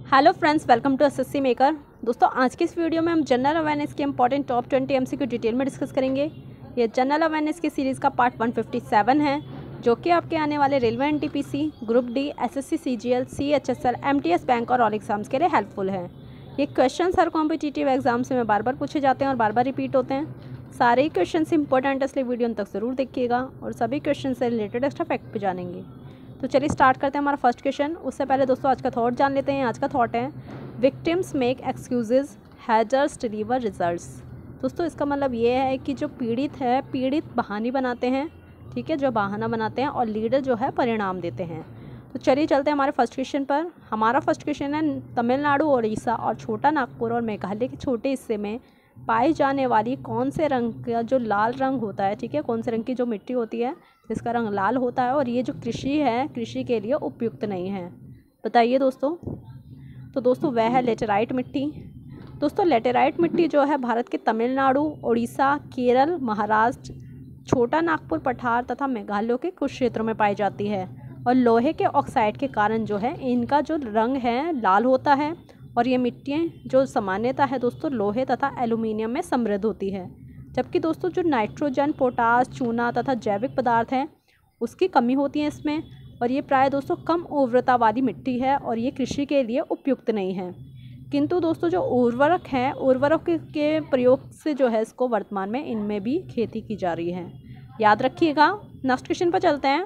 Hello friends, welcome to SSC maker. दोस्तों, आज की इस वीडियो में हम जनरल अवेयरनेस के इंपॉर्टेंट टॉप 20 एमसीक्यू डिटेल में डिस्कस करेंगे। ये जनरल अवेयरनेस की सीरीज़ का पार्ट 157 है, जो कि आपके आने वाले railway NTPC, group D, SSC CGL, CHSL, MTS bank और ऑल एग्जाम्स के लिए हेल्पफुल है। ये क्वेश्चन हर कॉम्पिटिटिव एग्जाम्स में बार बार पूछे जाते हैं और बार बार रिपीट होते हैं। सारे ही क्वेश्चन इंपॉर्टेंट है, इसलिए वीडियो तक ज़रूर देखिएगा और सभी क्वेश्चन से रिलेटेड एक्स्ट्रा फैक्ट भी जानेंगे। तो चलिए स्टार्ट करते हैं हमारा फर्स्ट क्वेश्चन। उससे पहले दोस्तों आज का थॉट जान लेते हैं। आज का थॉट है victims make excuses, hustlers deliver results. दोस्तों, इसका मतलब ये है कि जो पीड़ित बहाने बनाते हैं, ठीक है, जो बहाना बनाते हैं, और लीडर जो है परिणाम देते हैं। तो चलिए चलते हैं हमारे फर्स्ट क्वेश्चन पर। हमारा फर्स्ट क्वेश्चन है तमिलनाडु, उड़ीसा और छोटा नागपुर और मेघालय के छोटे हिस्से में पाई जाने वाली कौन से रंग का जो लाल रंग होता है, ठीक है, कौन से रंग की जो मिट्टी होती है जिसका रंग लाल होता है और ये जो कृषि है, कृषि के लिए उपयुक्त नहीं है, बताइए दोस्तों। तो दोस्तों वह है लेटेराइट मिट्टी। दोस्तों लेटेराइट मिट्टी जो है भारत के तमिलनाडु, उड़ीसा, केरल, महाराष्ट्र, छोटा नागपुर पठार तथा मेघालय के कुछ क्षेत्रों में पाई जाती है और लोहे के ऑक्साइड के कारण जो है इनका जो रंग है लाल होता है। और ये मिट्टियाँ जो सामान्यतः है दोस्तों लोहे तथा एल्यूमिनियम में समृद्ध होती है, जबकि दोस्तों जो नाइट्रोजन, पोटास, चूना तथा जैविक पदार्थ हैं उसकी कमी होती है इसमें। और ये प्राय दोस्तों कम उर्वरता वाली मिट्टी है और ये कृषि के लिए उपयुक्त नहीं है। किंतु दोस्तों जो उर्वरक हैं, उर्वरक के प्रयोग से जो है इसको वर्तमान में इनमें भी खेती की जा रही है, याद रखिएगा। नेक्स्ट क्वेश्चन पर चलते हैं।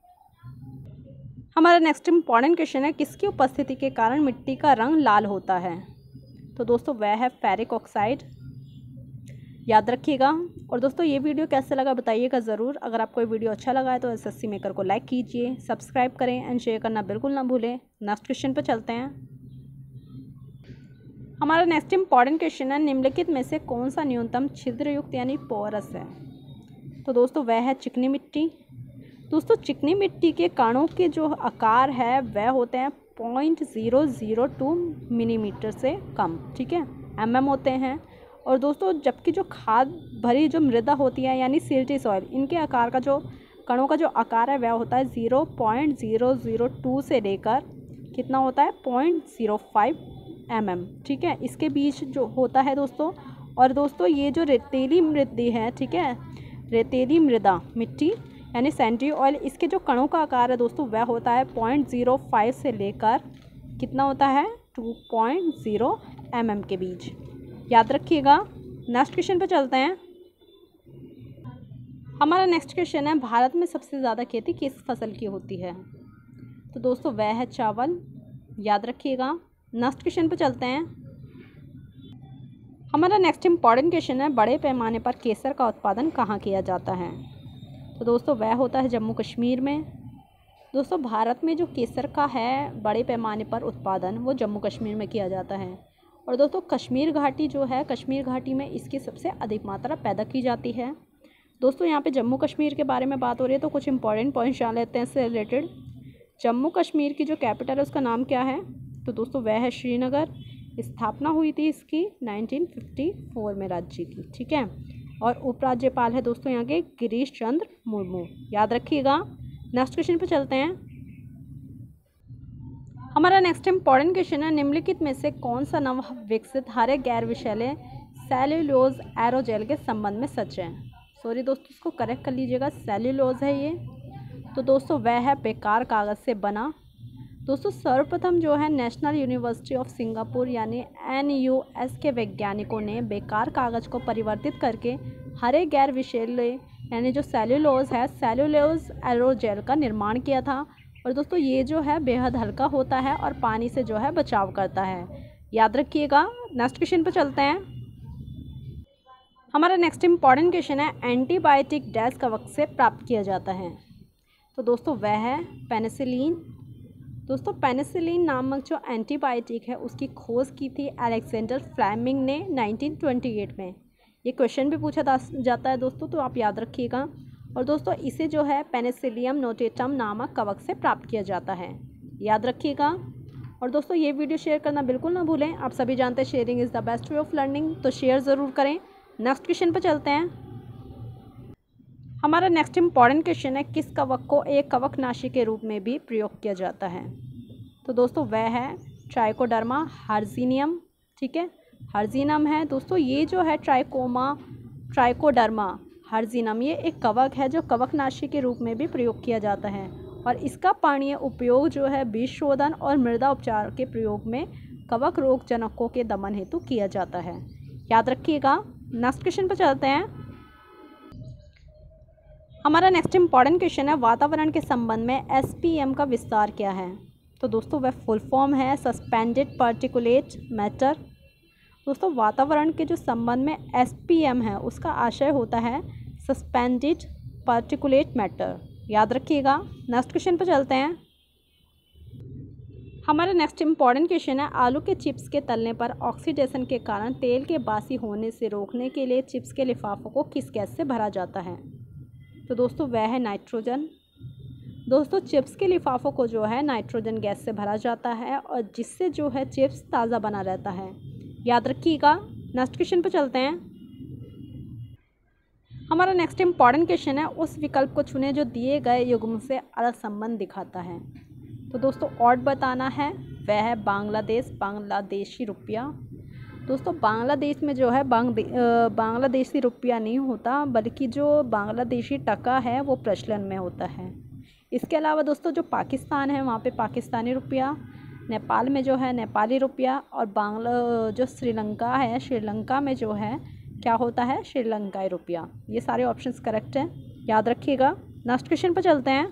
हमारा नेक्स्ट इंपॉर्टेंट क्वेश्चन है किसकी उपस्थिति के कारण मिट्टी का रंग लाल होता है। तो दोस्तों वह है फेरिक ऑक्साइड, याद रखिएगा। और दोस्तों ये वीडियो कैसे लगा बताइएगा ज़रूर। अगर आपको ये वीडियो अच्छा लगा है तो एसएससी मेकर को लाइक कीजिए, सब्सक्राइब करें एंड शेयर करना बिल्कुल ना भूलें। नेक्स्ट क्वेश्चन पर चलते हैं। हमारा नेक्स्ट इंपॉर्टेंट क्वेश्चन है निम्नलिखित में से कौन सा न्यूनतम छिद्रयुक्त यानी पोरस है। तो दोस्तों वह है चिकनी मिट्टी। दोस्तों चिकनी मिट्टी के कणों के जो आकार है वह होते हैं 0.002 मिलीमीटर से कम, ठीक है, होते हैं। और दोस्तों जबकि जो खाद भरी जो मृदा होती है यानी सिल्टी सॉइल, इनके आकार का जो कणों का जो आकार है वह होता है 0.002 से लेकर कितना होता है 0.05 ठीक है, इसके बीच जो होता है दोस्तों। और दोस्तों ये जो रेतीली मृदा है, ठीक है, रेतीली मृदा मिट्टी यानी सैंडी ऑयल, इसके जो कणों का आकार है दोस्तों वह होता है 0.05 से लेकर कितना होता है 2.0 के बीच, याद रखिएगा। नेक्स्ट क्वेश्चन पर चलते हैं। हमारा नेक्स्ट क्वेश्चन है भारत में सबसे ज़्यादा खेती किस फसल की होती है। तो दोस्तों वह है चावल, याद रखिएगा। नेक्स्ट क्वेश्चन पर चलते हैं। हमारा नेक्स्ट इंपॉर्टेंट क्वेश्चन है बड़े पैमाने पर केसर का उत्पादन कहाँ किया जाता है। तो दोस्तों वह होता है जम्मू कश्मीर में। दोस्तों भारत में जो केसर का है बड़े पैमाने पर उत्पादन वो जम्मू कश्मीर में किया जाता है। और दोस्तों कश्मीर घाटी जो है, कश्मीर घाटी में इसकी सबसे अधिक मात्रा पैदा की जाती है। दोस्तों यहाँ पे जम्मू कश्मीर के बारे में बात हो रही है तो कुछ इंपॉर्टेंट पॉइंट्स जान लेते हैं इससे रिलेटेड। जम्मू कश्मीर की जो कैपिटल है उसका नाम क्या है। तो दोस्तों वह है श्रीनगर। स्थापना हुई थी इसकी 1954 में राज्य की, ठीक है। और उपराज्यपाल है दोस्तों यहाँ के गिरीश चंद्र मुर्मू, याद रखिएगा। नेक्स्ट क्वेश्चन पे चलते हैं। हमारा नेक्स्ट इंपॉर्टेंट क्वेश्चन है निम्नलिखित में से कौन सा नव विकसित हरे गैर विषैले सेल्यूलोज एरोजेल के संबंध में सच है। सॉरी दोस्तों इसको करेक्ट कर लीजिएगा, सेल्यूलोज है ये। तो दोस्तों वह है बेकार कागज़ से बना। दोस्तों सर्वप्रथम जो है नेशनल यूनिवर्सिटी ऑफ सिंगापुर यानी NUS के वैज्ञानिकों ने बेकार कागज़ को परिवर्तित करके हरे गैर विषैले यानी जो सेल्यूलोज है, सेल्यूलोज एरोजेल का निर्माण किया था। और दोस्तों ये जो है बेहद हल्का होता है और पानी से जो है बचाव करता है, याद रखिएगा। नेक्स्ट क्वेश्चन पर चलते हैं। हमारा नेक्स्ट इंपॉर्टेंट क्वेश्चन है एंटीबायोटिक डैश कवक से प्राप्त किया जाता है। तो दोस्तों वह है पेनिसिलिन। दोस्तों पेनिसिलिन नामक जो एंटीबायोटिक है उसकी खोज की थी अलेक्जेंडर फ्लेमिंग ने 1928 में। ये क्वेश्चन भी पूछा जाता है दोस्तों, तो आप याद रखिएगा। और दोस्तों इसे जो है पेनिसिलियम नोटेटम नामक कवक से प्राप्त किया जाता है, याद रखिएगा। और दोस्तों ये वीडियो शेयर करना बिल्कुल ना भूलें। आप सभी जानते हैं sharing is the best way of learning, तो शेयर ज़रूर करें। नेक्स्ट क्वेश्चन पर चलते हैं। हमारा नेक्स्ट इंपॉर्टेंट क्वेश्चन है किस कवक को एक कवकनाशी के रूप में भी प्रयोग किया जाता है। तो दोस्तों वह है ट्राइकोडर्मा हर्जिनियम, ठीक है, हर्जिनम है दोस्तों। ये जो है ट्राइकोडर्मा हर्जिनम, ये एक कवक है जो कवकनाशी के रूप में भी प्रयोग किया जाता है और इसका पानीय उपयोग जो है बीज शोधन और मृदा उपचार के प्रयोग में कवक रोग जनकों के दमन हेतु किया जाता है। याद रखिएगा। नेक्स्ट क्वेश्चन पर चलते हैं। हमारा नेक्स्ट इंपॉर्टेंट क्वेश्चन है, वातावरण के संबंध में SPM का विस्तार क्या है? तो दोस्तों वह फुल फॉर्म है सस्पेंडेड पार्टिकुलेट मैटर। दोस्तों वातावरण के जो संबंध में SPM है उसका आशय होता है सस्पेंडेड पार्टिकुलेट मैटर। याद रखिएगा। नेक्स्ट क्वेश्चन पर चलते हैं। हमारा नेक्स्ट इंपॉर्टेंट क्वेश्चन है, आलू के चिप्स के तलने पर ऑक्सीडेशन के कारण तेल के बासी होने से रोकने के लिए चिप्स के लिफाफों को किस गैस से भरा जाता है? तो दोस्तों वह है नाइट्रोजन। दोस्तों चिप्स के लिफाफों को जो है नाइट्रोजन गैस से भरा जाता है और जिससे जो है चिप्स ताज़ा बना रहता है। याद रखिएगा। नेक्स्ट क्वेश्चन पर चलते हैं। हमारा नेक्स्ट इंपॉर्टेंट क्वेश्चन है, उस विकल्प को चुनें जो दिए गए युग्म से अलग संबंध दिखाता है। तो दोस्तों ऑड बताना है, वह है बांग्लादेश, बांग्लादेशी रुपया। दोस्तों बांग्लादेश में जो है बांग्लादेशी रुपया नहीं होता बल्कि जो बांग्लादेशी टका है वो प्रचलन में होता है। इसके अलावा दोस्तों जो पाकिस्तान है वहाँ पे पाकिस्तानी रुपया, नेपाल में जो है नेपाली रुपया और जो श्रीलंका है, श्रीलंका में जो है क्या होता है श्रीलंकाई रुपया। ये सारे ऑप्शंस करेक्ट हैं। याद रखिएगा। नेक्स्ट क्वेश्चन पर चलते हैं।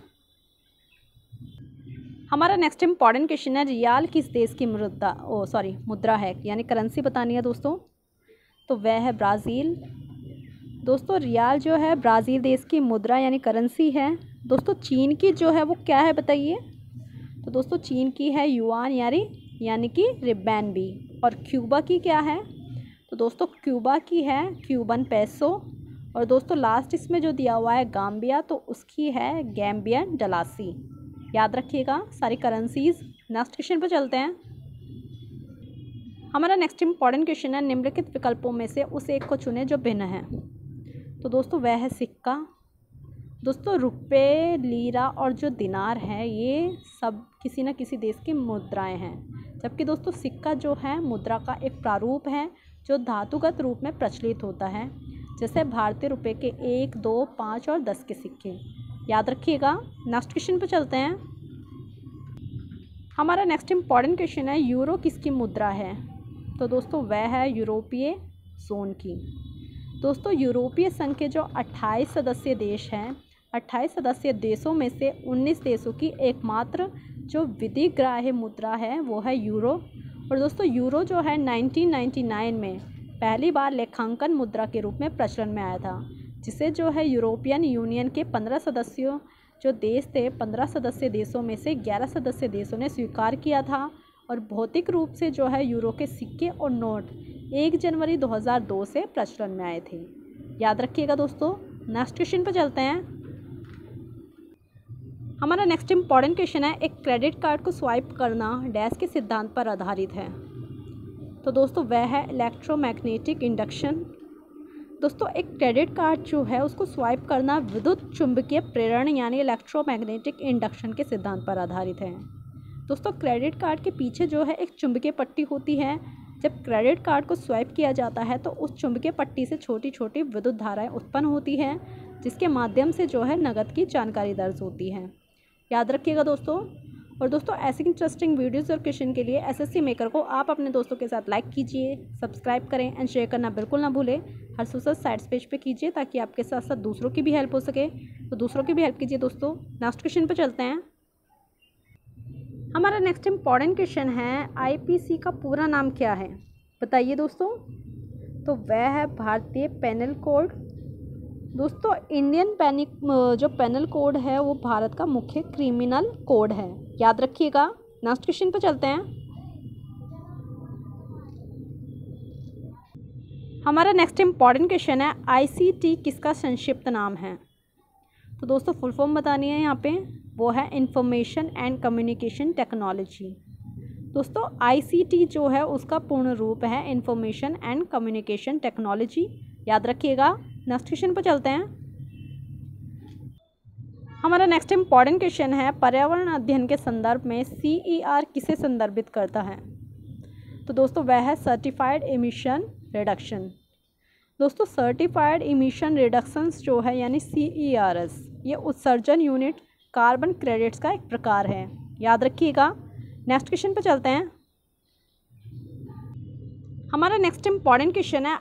हमारा नेक्स्ट इंपॉर्टेंट क्वेश्चन है, रियाल किस देश की मुद्रा है, यानी करेंसी बतानी है दोस्तों। तो वह है ब्राज़ील। दोस्तों रियाल जो है ब्राज़ील देश की मुद्रा यानी करेंसी है। दोस्तों चीन की जो है वो क्या है बताइए? तो दोस्तों चीन की है युआन यानी कि रिम्बेनबी। और क्यूबा की क्या है? तो दोस्तों क्यूबा की है क्यूबन पैसो। और दोस्तों लास्ट इसमें जो दिया हुआ है गाम्बिया, तो उसकी है गैम्बियन डलासी। याद रखिएगा सारी करेंसीज। नेक्स्ट क्वेश्चन पर चलते हैं। हमारा नेक्स्ट इंपॉर्टेंट क्वेश्चन है, निम्नलिखित विकल्पों में से उस एक को चुनें जो भिन्न है। तो दोस्तों वह है सिक्का। दोस्तों रुपये, लीरा और जो दिनार है ये सब किसी न किसी देश की मुद्राएं हैं, जबकि दोस्तों सिक्का जो है मुद्रा का एक प्रारूप है जो धातुगत रूप में प्रचलित होता है, जैसे भारतीय रुपये के 1, 2, 5 और 10 के सिक्के। याद रखिएगा। नेक्स्ट क्वेश्चन पर चलते हैं। हमारा नेक्स्ट इंपॉर्टेंट क्वेश्चन है, यूरो किसकी मुद्रा है? तो दोस्तों वह है यूरोपीय जोन की। दोस्तों यूरोपीय संघ के जो 28 सदस्य देश हैं, 28 सदस्य देशों में से 19 देशों की एकमात्र जो विधिग्राह्य मुद्रा है वो है यूरो। और दोस्तों यूरो जो है 1999 में पहली बार लेखांकन मुद्रा के रूप में प्रचलन में आया था, जिसे जो है यूरोपियन यूनियन के 15 सदस्यों जो देश थे, 15 सदस्य देशों में से 11 सदस्य देशों ने स्वीकार किया था। और भौतिक रूप से जो है यूरो के सिक्के और नोट 1 जनवरी 2002 से प्रचलन में आए थे। याद रखिएगा दोस्तों। नेक्स्ट क्वेश्चन पर चलते हैं। हमारा नेक्स्ट इंपॉर्टेंट क्वेश्चन है, एक क्रेडिट कार्ड को स्वाइप करना डैश के सिद्धांत पर आधारित है। तो दोस्तों वह है इलेक्ट्रोमैग्नेटिक इंडक्शन। दोस्तों एक क्रेडिट कार्ड जो है उसको स्वाइप करना विद्युत चुंबकीय प्रेरण यानी इलेक्ट्रोमैग्नेटिक इंडक्शन के सिद्धांत पर आधारित है। दोस्तों क्रेडिट कार्ड के पीछे जो है एक चुंबकीय पट्टी होती है। जब क्रेडिट कार्ड को स्वाइप किया जाता है तो उस चुंबकीय पट्टी से छोटी छोटी विद्युत धाराएं उत्पन्न होती हैं, जिसके माध्यम से जो है नकद की जानकारी दर्ज होती है। याद रखिएगा दोस्तों। और दोस्तों ऐसी इंटरेस्टिंग वीडियोज़ और क्वेश्चन के लिए SSC मेकर को आप अपने दोस्तों के साथ लाइक कीजिए, सब्सक्राइब करें एंड शेयर करना बिल्कुल ना भूलें। हर सोशल साइट्स पेज पे कीजिए ताकि आपके साथ साथ दूसरों की भी हेल्प हो सके। तो दूसरों की भी हेल्प कीजिए दोस्तों। नेक्स्ट क्वेश्चन पर चलते हैं। हमारा नेक्स्ट इंपॉर्टेंट क्वेश्चन है, IPC का पूरा नाम क्या है बताइए दोस्तों। तो वह है भारतीय पेनल कोड। दोस्तों इंडियन जो पेनल कोड है वो भारत का मुख्य क्रिमिनल कोड है। याद रखिएगा। नेक्स्ट क्वेश्चन पर चलते हैं। हमारा नेक्स्ट इंपॉर्टेंट क्वेश्चन है, ICT किसका संक्षिप्त नाम है? तो दोस्तों फुल फॉर्म बतानी है यहाँ पे, वो है इंफॉर्मेशन एंड कम्युनिकेशन टेक्नोलॉजी। दोस्तों ICT जो है उसका पूर्ण रूप है इंफॉर्मेशन एंड कम्युनिकेशन टेक्नोलॉजी। याद रखिएगा। नेक्स्ट क्वेश्चन पर चलते हैं। हमारा नेक्स्ट इंपॉर्टेंट क्वेश्चन है, पर्यावरण अध्ययन के संदर्भ में CER किसे संदर्भित करता है? तो दोस्तों वह है सर्टिफाइड एमिशन रिडक्शन। दोस्तों सर्टिफाइड एमिशन रिडक्शंस जो है यानी CERS, ये उत्सर्जन यूनिट कार्बन क्रेडिट्स का एक प्रकार है, याद रखिएगा। नेक्स्ट क्वेश्चन पर चलते हैं। हमारा नेक्स्ट इम्पॉर्टेंट क्वेश्चन है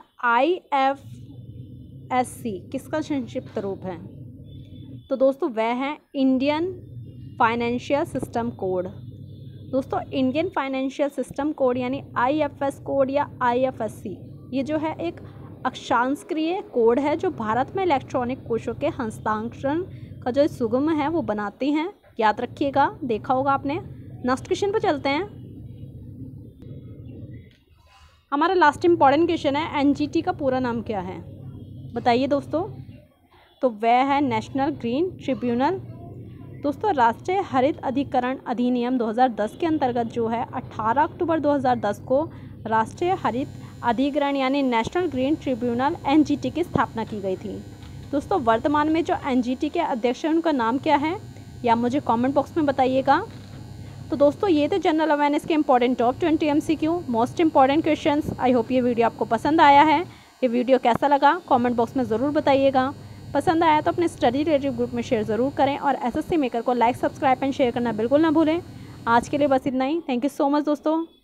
IFSC किसका संक्षिप्त रूप है? तो दोस्तों वह है इंडियन फाइनेंशियल सिस्टम कोड। दोस्तों इंडियन फाइनेंशियल सिस्टम कोड यानी IFS कोड या IFSC, ये जो है एक अक्षांशक्रिय कोड है जो भारत में इलेक्ट्रॉनिक कोशों के हस्तांतरण का जो सुगम है वो बनाती हैं, याद रखिएगा, देखा होगा आपने। नेक्स्ट क्वेश्चन पर चलते हैं। हमारा लास्ट इम्पॉर्टेंट क्वेश्चन है NGT का पूरा नाम क्या है? बताइए दोस्तों। तो वह है नेशनल ग्रीन ट्रिब्यूनल। दोस्तों राष्ट्रीय हरित अधिकरण अधिनियम 2010 के अंतर्गत जो है 18 अक्टूबर 2010 को राष्ट्रीय हरित अधिकरण यानी नेशनल ग्रीन ट्रिब्यूनल NGT की स्थापना की गई थी। दोस्तों वर्तमान में जो NGT के अध्यक्ष हैं उनका नाम क्या है, या मुझे कमेंट बॉक्स में बताइएगा। तो दोस्तों ये थे जनरल अवेयरनेस के important top 20 MCQ most important questions. I hope ये वीडियो आपको पसंद आया है। ये वीडियो कैसा लगा कमेंट बॉक्स में ज़रूर बताइएगा। पसंद आया तो अपने स्टडी रिलेटेड ग्रुप में शेयर ज़रूर करें और SSC मेकर को लाइक, सब्सक्राइब एंड शेयर करना बिल्कुल ना भूलें। आज के लिए बस इतना ही। थैंक यू सो मच दोस्तों।